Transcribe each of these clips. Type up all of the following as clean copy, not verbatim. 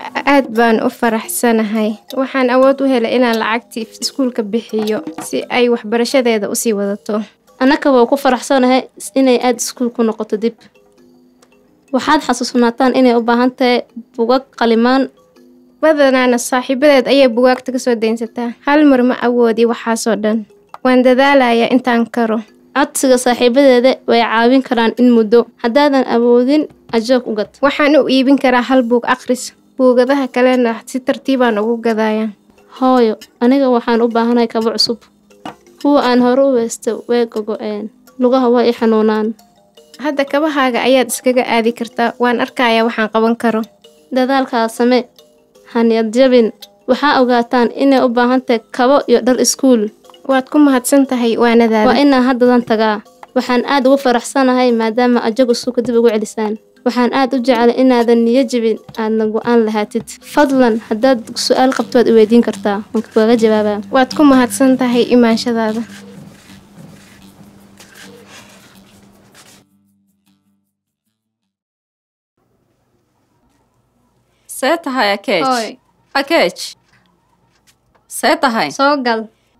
aad baan u faraxsanahay. Waxaan awood u helay inaan lacagtii iskuulka bixiyo si ay waxbarashadeeda u sii wadato. Anaka waa ku faraxsanahay inay aad iskuulku noqoto dib. Waxaad xasuusnaataan inay u baahan tahay buugaag qalimaan. Badanaana saaxiibadeed ayay buugaagta ka soo deynsataa. Hal mar ma awoodi waxaasoo dhan. Waan dadaalayaa intaan karo. Codsiga saaxiibadeeda way caawin karaan in muddo. Haddaadan awoodin ajoog u gad. Waxaan u iibin karaa hal buug akhris. Buugadaha kalena si tartiibaan ugu gadayaan. Hooyo, aniga waxaan u baahanahay kabo cusub. Kuwa aan hore u weysto way gogo'een. Lugaha way xanuunaan. Hadda kabahaaga ayaad iskaga aadi kartaa. Waan arkayaa waxaan qaban karo. Dadaalkaas samee. Haniyad jabin. Waxaa ogaataan inay u baahan tahay kabo iyo dhar iskuul. Waad ku mahadsan tahay waanadaada. Waa inaan haddadan tagaa. Waxaan aad ugu faraxsanahay maadaama ajoog suuqa dib ugu celisaan. Waxaan aad u jeclay inaadan niyad jabin aadna go'aan lahaatid. Fadlan haddaad su'aal qabto waad i weydiin kartaa. Waan kaaga jawaabaa. Waad ku mahadsan tahay imaanshadaada. سيتها يا كيتش Hooy, أكيتش سيتها soo gal.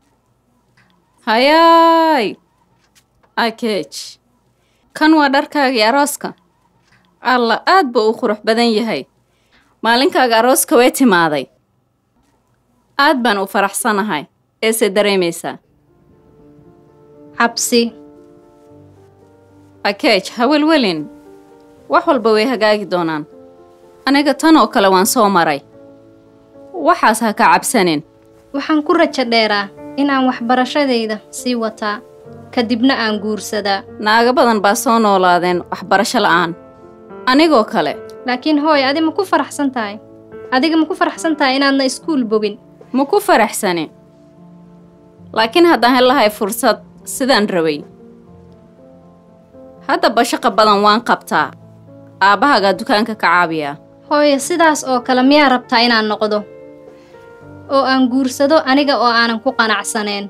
هاي أكيتش كان ودركاغي أروسكا الله aad buu u qurux badan yahay maalinkaaga arooska way timaaday aad baan u faraxsanahay ee se dareemaysaa Cabsi. Akeech hawelwelin wax walba way hagaagi doonaan aniga tan oo kale waan soo maray waxaas ha ka cabsanin Waxaan ku rajo dheeraa inaan waxbarashadayda sii wataa kadibna aan guursadaa. naaga badan baa soo noolaadeen waxbarasho la'aan anigoo kale Laakiin hooy, adiga ma ku faraxsan tahay? Adiga ma ku faraxsan tahay inaadna iskuul bogin? ma ku faraxsani laakiin haddaan helahay fursad sidaan rabay haddaba shaqo badan waan qabtaa aabbahagaa dukaanka ka caabiya Hooy, sidaas oo kale miyaa rabtaa inaan noqdo? Oo aan guursado aniga oo aanan ku qanacsaneen.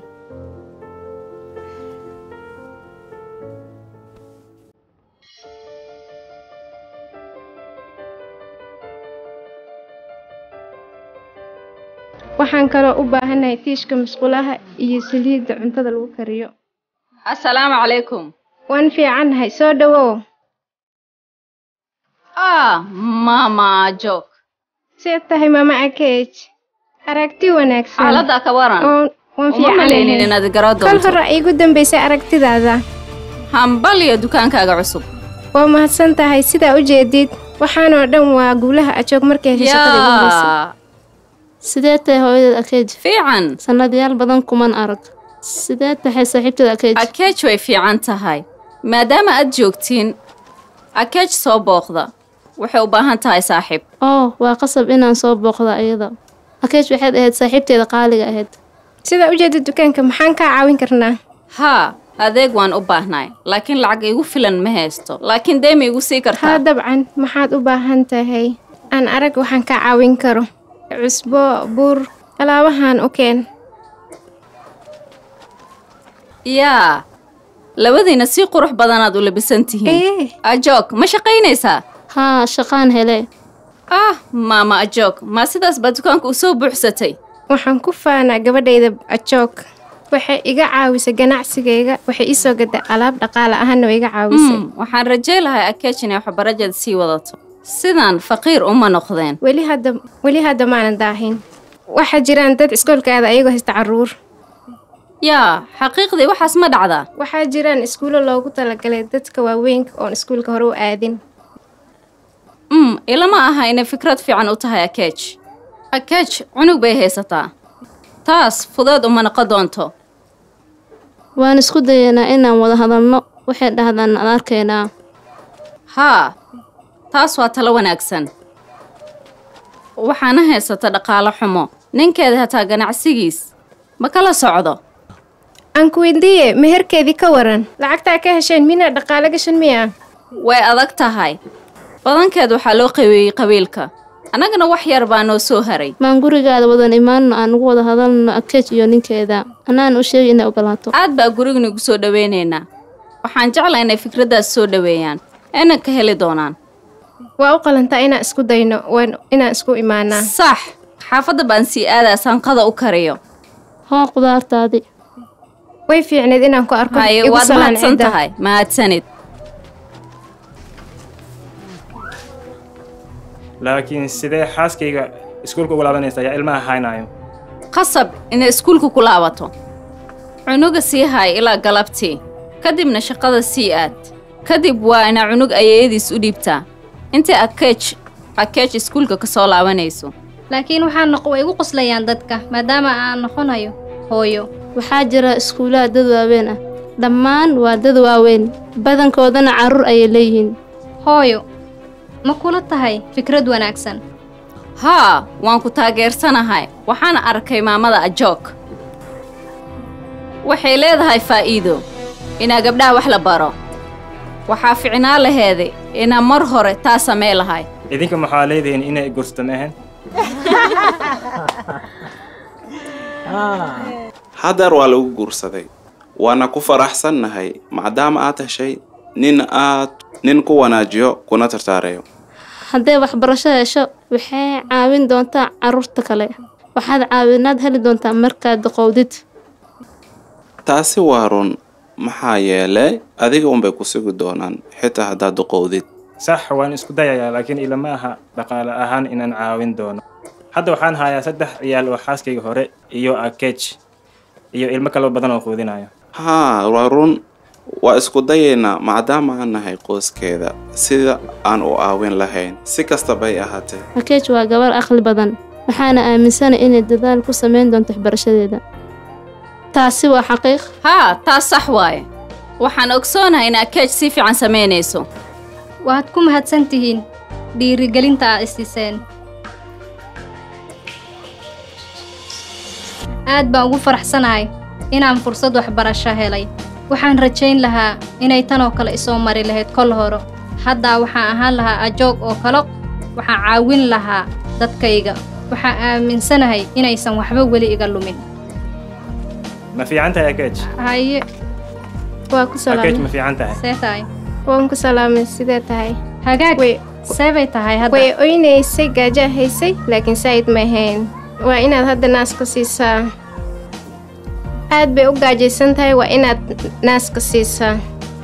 Waxaan kaloo u baahanahay tiishka musqulaha iyo saliidda cuntada lagu kariyo. assalaamu calaykum Waan fiicannahay, soo dhawow. mama joog Seed tahay mama Akeech? Aragti wanaagsan. xaaladda ka waran Waan uma malaynin fiicanahay. inaad garo Kal doonto hore igu dambaysay aragtidaada. hambal iyo dukaankaaga cusub Waa mahadsan tahay sidaa u jeedid. Waxaanoo dhan waa guulaha ajoog markay heshay shaqada ugu horreysay. yaa Sidee tahay hooyada Akeej? fiican Sanadyaal badan kuman arag. Sidee tahay saaxiibtada Akeej? Akeech way fiican tahay maadaama aad joogtiin Akeech soo booqda waxay u baahan tahay saaxiib Oh, waa qasab inaan soo booqdo iyada. Akeej waxaad ahayd saaxiibteeda qaaliga ahayd. Sidaa u jeedid dukaanka maxaan kaa caawin karnaa? haa adeeg waan u baahnay laakiin lacag igu filan ma haysto laakiin deemi igu sii Haa kartaa dabcan maxaad u baahan tahay? Aan arag waxaan kaa caawin karo. Cusbo, bur, alaabahan u keen. yaa labadiina si qurux badanaad u labisan tihiin ajoog ma shaqaynaysaa Haa, shaqaan hele. maama ajoog ma sidaas baa dukaanka u soo buuxsatay Waxaan ku faanaa gabadhayda ajoog. Waxay iga caawisay ganacsigayga. Waxay ii soo gaday alaab dhaqaale ahaanna way iga caawisay. waxaan rajay lahay Akeech inay waxbarashada sii wadato sidaan faqiir uma noqdeen Weli hadda maanan daahin. Waxaa jiraan dad iskoolkaada ayagoo haysta carruur. yaa xaqiiqdii waxaas ma dhacdaa Waxaa jiraan iskuulo loogu talagalay dadka waaweynka oon iskuulka hore u aadin. ilama aha inay fikrad fiican u tahay Akeech Akeech cunug bay haysataa taas fudeed uma noqon doonto Waan isku dayaynaa inaan wada hadalno. Waxay dhahdaan aan arkaynaa. haa taas waa talo wanaagsan waxaana haysata dhaqaalo xumo ninkeeda hataa ganacsigiis ma kala socdo Aan ku weydiiye meherkeedii ka waran. Lacagtaa ka hesheen mina dhaqaale gashan miya? way adag tahay badankeed waxaa loo qabeeyey qabiilka annagana wax yar baa noo soo haray Maan gurigaada wadan imaanno aan ugu wada hadalno Akeej iyo ninkeeda. Anaan u sheegay inay ogolaato. aad baa gurignigu soo dhaweynaynaa waxaan jeclaa inay fikraddaas soo dhaweeyaan ayna ka heli doonaan waa u qalantaa inaan isku dayno inaan isku imaanaa. sax xaafadda baan sii aadaa sanqada u kariyo. Hoo qudaartaadii. way fiicneed inaan ku arko haye igu waad salaan mahadsan cidda. tahay mahadsanid. laakiin sidee xaaskayga iskuulka ugu laabanaysa ayaa ilmaha haynayo? qasab inay iskuulka ku laabato. cunuga sii hay ilaa galabtii kadibna shaqada sii aad. kadib waa ina cunug ayeeyadiis u dhiibtaa inta akeej iskuulka ka soo laabanayso. laakiin way igu qoslayaan dadka maadaama aan noqonayo hooyo. Waxaa jira iskuulaha dad waaweyn ah. Dhammaan waa dad waaweyn. Badankoodana carruur ayay leeyihiin. hooyo ma kula tahay fikrad wanaagsan? haa waan ku taageersanahay. waxaan arkay maamada Ajook. waxay leedahay faa'iido inaa gabdhaha wax la baro. waxaa ficnaa laheeday inaa mar hore taa samee lahay. idinka maxaa leedihiin inay gursato maahan? haddeer waa lagu guursaday waana ku faraxsannahay maadaama aad heshay nin ku wanaajiyo kuna tartaareeyo. Hadday waxbarasho hesho waxay caawin doontaa carruurta kale. Waxaad caawinaad heli doontaa markaad qowdid. taasi waa run maxaa yeelay adiga unbay ku sugi doonaan xitaa haddaad qowdid. sax waan isku dayayaa laakiin ilama aha dhaqaale ahaan inaan caawin doono. hadda waxaan hayaa 3 ciyaal oo xaaskayga hore iyo akeej iyo ilmo kale badan oo quudinayo. haa waa run waa isku dayaynaa maadaama aan nahay qoyskeeda sida aan u caawin lahayn si kasta bay ahaatee. Akeej waa gabar aqli badan. Waxaana aaminsanahay inay dadaal ku sameyn doonto waxbarashadeeda. taasi waa xaqiiq. haa taas sax waaye. waxaan ogsoonahay in akeej si fiican samaynayso. waad ku mahadsantihiin dhiirigelinta aad isiiseen. aad baan ugu faraxsanahay inaan fursad waxbarasho helay. waxaan rajayn lahaa inay tan oo kale isoo mari lahayd kol hore. hadda waxaan ahaan lahaa Ajoog oo kale. waxaan caawin lahaa dadkayga. waxaan aaminsanahay inaysan waxba weli iga lumin. ma fiican tahay akeej? haye waa ku akeej salaamay. ma fiican tahay? see tahay? waan ku salaamay sidee tahay? hagaag way see bay tahay hadda? way oynaysay gaajo haysay laakiin saa'id ma ahayn. waa inaad hadda naaska siisaa. aad bay u gaajaysan tahay waa inaad naaska siisaa.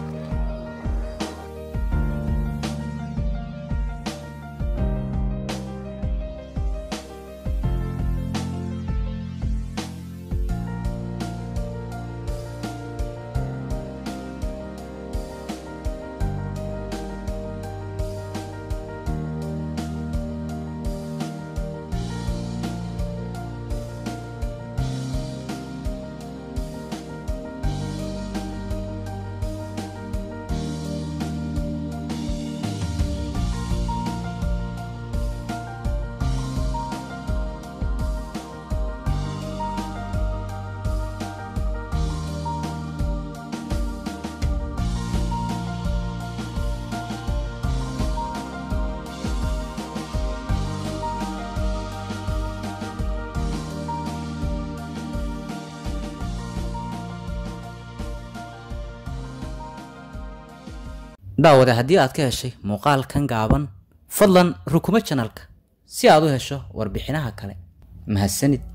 daawada haddii aad ka heshay muuqaalkan gaaban fadlan rukuma channelka si aad u hesho warbixinaha kale. mahadsanid.